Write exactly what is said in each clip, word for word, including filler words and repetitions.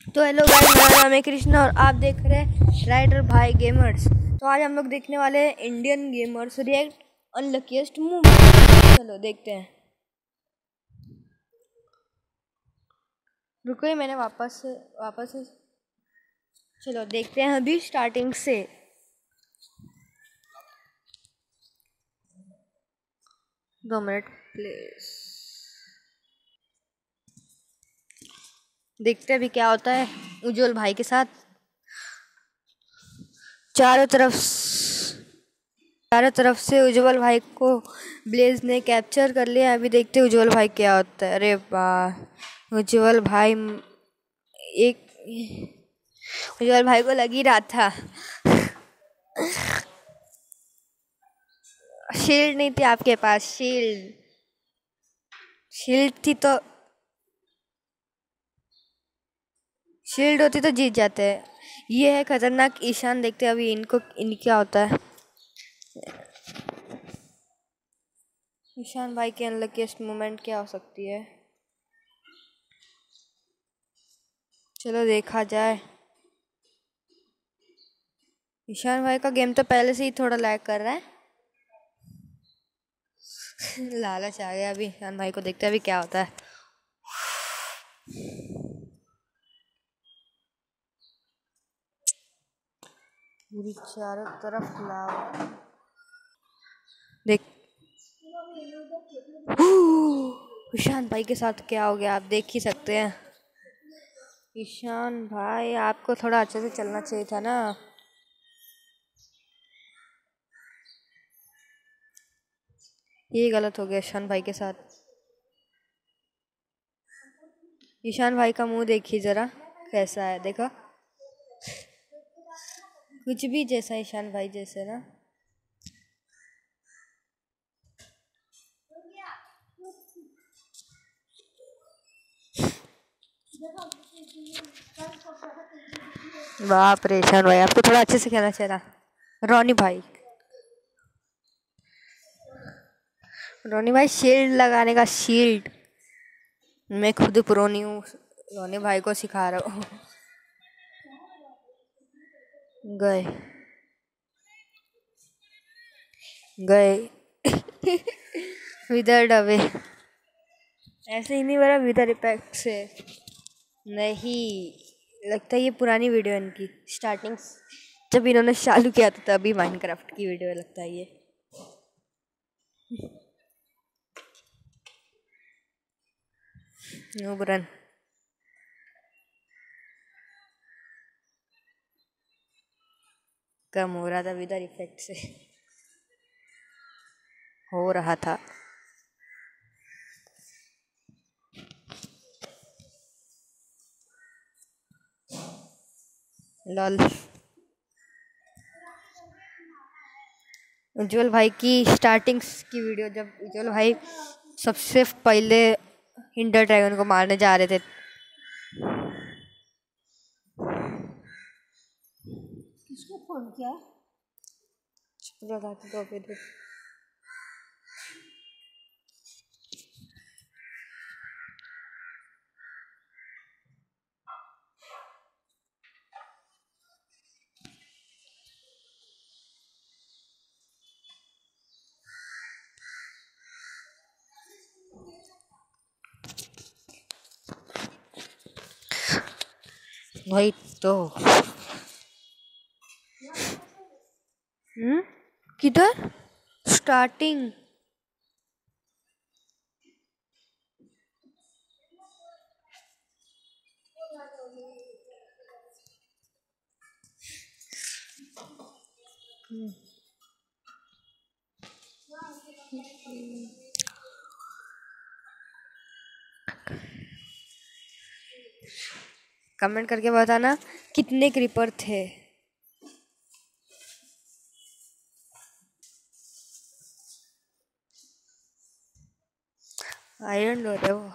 तो hello guys, मेरा नाम है कृष्णा और आप देख रहे हैं राइडर भाई गेमर्स। तो आज हम लोग देखने वाले हैं Indian gamers react unluckiest movie. चलो देखते हैं। रुको ही मैंने वापस से वापस से चलो देखते हैं अभी स्टार्टिंग से। दो मिनट प्लीज, देखते हैं अभी क्या होता है उज्जवल भाई के साथ। चारों तरफ चारों तरफ से उज्जवल भाई को ब्लेज ने कैप्चर कर लिया। अभी देखते हैं उज्जवल भाई क्या होता है। अरे वाह, उज्जवल भाई एक उज्जवल भाई को लग ही रहा था। शील्ड नहीं थी आपके पास? शील्ड शील्ड थी तो शील्ड होती तो जीत जाते हैं। ये है खतरनाक ईशान। देखते हैं अभी इनको इन क्या होता है। ईशान भाई के अनलकीस्ट मोमेंट क्या हो सकती है, चलो देखा जाए। ईशान भाई का गेम तो पहले से ही थोड़ा लैग कर रहा है। लालच आ गया अभी ईशान भाई को। देखते हैं अभी क्या होता है। पूरी चारों तरफ लावा। देख ईशान भाई के साथ क्या हो गया आप देख ही सकते हैं। ईशान भाई आपको थोड़ा अच्छे से चलना चाहिए था ना। ये गलत हो गया ईशान भाई के साथ। ईशान भाई का मुंह देखिए जरा कैसा है, देखो कुछ भी जैसा ईशान भाई जैसे ना। बाप रे, ईशान भाई आपको थोड़ा अच्छे से खेलना चाहिए था। रोनी भाई रोनी भाई शील्ड लगाने का, शील्ड मैं खुद पुरोनी हूँ, रोनी भाई को सिखा रहा हूँ। गए गए विदर डवे ऐसे ही नहीं बना विदर इफेक्ट से। नहीं, लगता है ये पुरानी वीडियो इनकी स्टार्टिंग जब इन्होंने चालू किया था तभी माइनक्राफ्ट की वीडियो लगता है ये। नो रन कम हो रहा था विदर इफेक्ट से, हो रहा था। लॉल उज्जवल भाई की स्टार्टिंग की वीडियो जब उज्जवल भाई सबसे पहले इंडर ड्रैगन को मारने जा रहे थे। किसको फोन किया? तो फिर वही तो। हम्म किधर स्टार्टिंग? कमेंट करके बताना कितने क्रीपर थे। आयरन डोर है वो।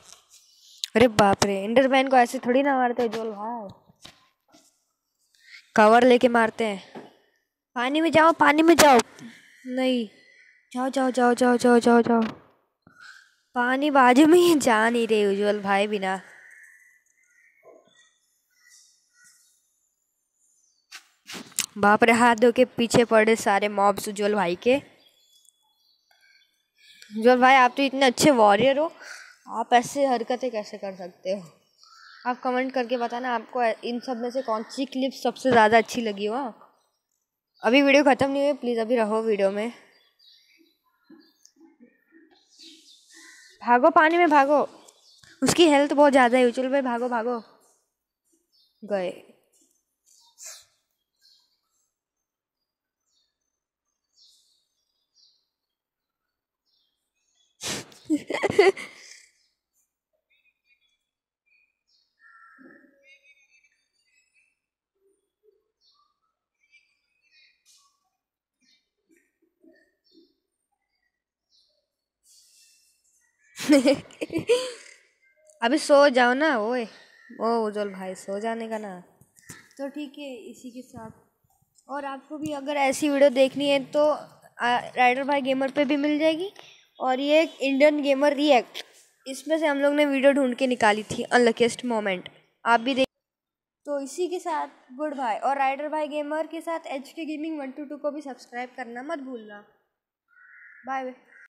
अरे बाप रे, एंडरमैन को ऐसे थोड़ी ना मारते जोल भाई। कवर लेके मारते हैं। पानी में जाओ, पानी में जाओ। नहीं, जाओ जाओ जाओ जाओ जाओ जाओ जाओ। पानी बाजू में ही, जा नहीं रहे उज्जवल भाई बिना। बाप रे, हाथ धो के पीछे पड़े सारे मॉब्स उज्जवल भाई के। उज्जवल भाई आप तो इतने अच्छे वॉरियर हो, आप ऐसे हरकतें कैसे कर सकते हो? आप कमेंट करके बताना आपको इन सब में से कौन सी क्लिप सबसे ज़्यादा अच्छी लगी हो। अभी वीडियो ख़त्म नहीं हुई, प्लीज़ अभी रहो वीडियो में। भागो, पानी में भागो। उसकी हेल्थ बहुत ज़्यादा है उज्जवल भाई, भागो भागो। गए। अभी सो जाओ ना। ओए ओ उज्जवल भाई, सो जाने का ना। तो ठीक है, इसी के साथ, और आपको भी अगर ऐसी वीडियो देखनी है तो राइडर भाई गेमर पे भी मिल जाएगी। और ये एक इंडियन गेमर रिएक्ट, इसमें से हम लोग ने वीडियो ढूंढ के निकाली थी, अनलकीस्ट मोमेंट, आप भी देख। तो इसी के साथ गुड बाय। और राइडर भाई गेमर के साथ एच के गेमिंग वन टू टू को भी सब्सक्राइब करना मत भूलना। बाय।